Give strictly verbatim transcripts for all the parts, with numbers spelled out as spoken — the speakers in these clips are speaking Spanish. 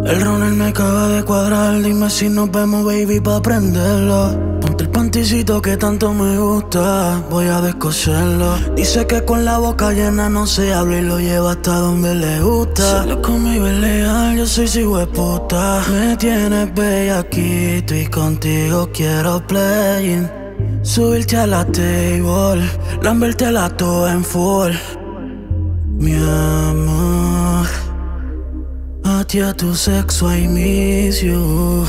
El runner me acaba de cuadrar. Dime si nos vemos, baby, pa' prenderlo. Ponte el panticito que tanto me gusta, voy a descoserlo. Dice que con la boca llena no se habla y lo lleva hasta donde le gusta. Solo conmigo es legal, yo soy su hueputa. Me tienes bellaquito y contigo quiero playing. Subirte a la table, lamberte la toa en full. Mi amor, a ti a tu sexo I miss you.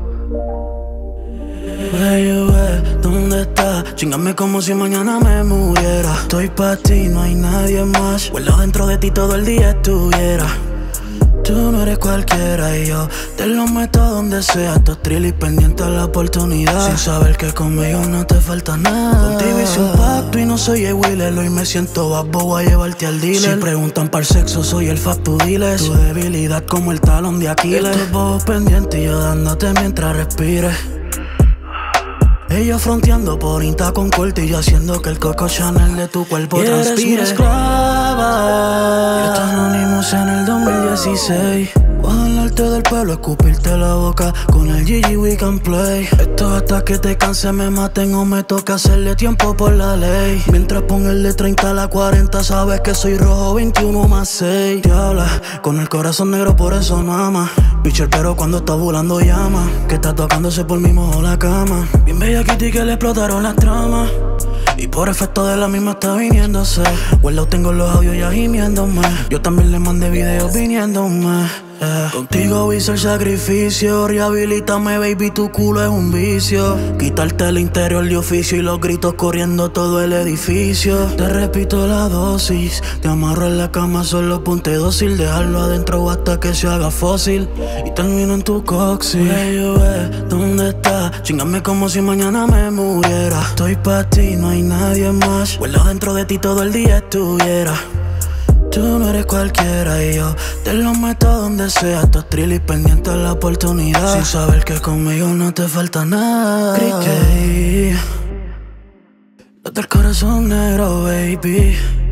Baby, ¿dónde estás? Chingame como si mañana me muriera. Estoy pa' ti, no hay nadie más. Vuelo dentro de ti todo el día estuviera. Tú no eres cualquiera y yo te lo meto donde sea. Estos y pendiente a la oportunidad, sin saber que conmigo no te falta nada. Contigo hice un pacto y no soy el Wheeler. Hoy me siento babo, voy a llevarte al dealer. Si preguntan para el sexo, soy el fast food dealer. Tu debilidad como el talón de Aquiles. Estos bobos pendientes y yo dándote mientras respires. Ella fronteando por Insta con corte y yo haciendo que el Coco Chanel de tu cuerpo y transpire. Eres mi esclava. Yo estaba Anonymous en el dos mil dieciséis. Voy a jalarte del pelo, escupirte la boca. Con el G G we can play. Esto hasta que te canse, me maten o me toca hacerle tiempo por la ley. Mientras pongo el de treinta a la cuarenta, sabes que soy rojo veintiuno más seis. Te habla con el corazón negro, por eso no ama. Bicho, pero cuando está volando llama. Que está tocándose por mí mojo la cama. Bien bella Kitty que le explotaron las tramas. Y por efecto de la misma está viniéndose. Guardado tengo los audios ya gimiéndome. Yo también le mandé videos viniéndome. Yeah. Contigo hice el sacrificio. Rehabilítame, baby, tu culo es un vicio. Quitarte el interior de oficio y los gritos corriendo todo el edificio. Te repito la dosis. Te amarro en la cama, solo ponte dócil. Dejarlo adentro hasta que se haga fósil. Y termino en tu coxis. Baby, ¿dónde estás? Chingame como si mañana me muriera. Estoy pa' ti, no hay nadie más. Vuelo dentro de ti todo el día estuviera. Tú no eres cualquiera y yo te lo meto donde sea. Estos y pendiente a la oportunidad, sin saber que conmigo no te falta nada. Criquet, date el corazón negro, baby.